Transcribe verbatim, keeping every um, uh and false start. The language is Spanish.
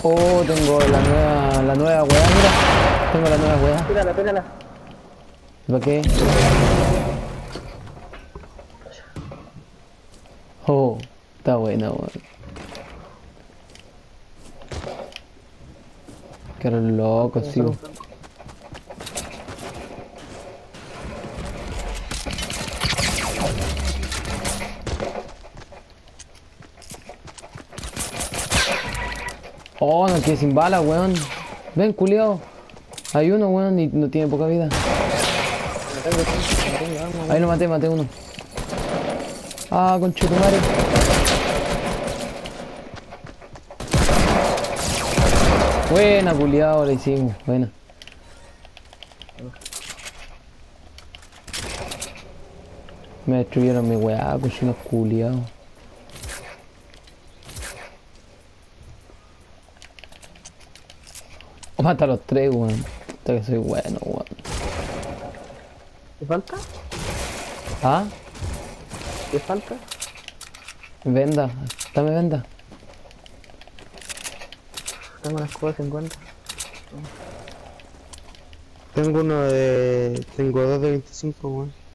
Oh, tengo la nueva, la nueva weá, mira. Tengo la nueva weá. Pégala, pégala. ¿Para qué? Oh, está buena, weón. Que loco, sí. Oh, no quedé sin bala, weón. Ven, culiao. Hay uno, weón, y no tiene poca vida. No tengo tiempo, no tengo arma, Ahí lo maté, maté uno. Ah, conchetumare. Buena, culiao, la hicimos. Buena. Me destruyeron mi weá, cochinos culiao. O mata a los tres, weón. Hasta que soy bueno, weón. ¿Qué falta? ¿Ah? ¿Qué falta? Venda. Dame venda. Tengo las cosas cincuenta. Tengo uno de... Tengo dos de veinticinco, weón.